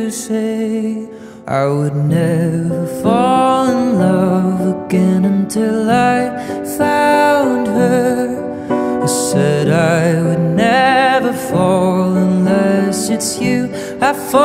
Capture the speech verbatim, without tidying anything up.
to say I would never fall in love again until I found her. I said I would never fall unless it's you I fall